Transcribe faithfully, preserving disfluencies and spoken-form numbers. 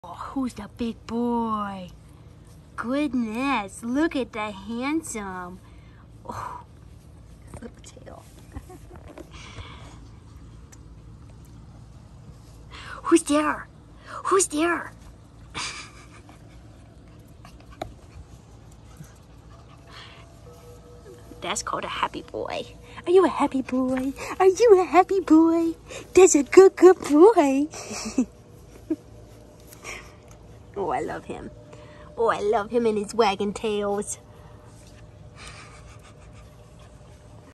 Oh, who's the big boy? Goodness, look at the handsome. Oh, his little tail. Who's there? Who's there? That's called a happy boy. Are you a happy boy? Are you a happy boy? That's a good, good boy. Oh, I love him. Oh, I love him and his wagging tails.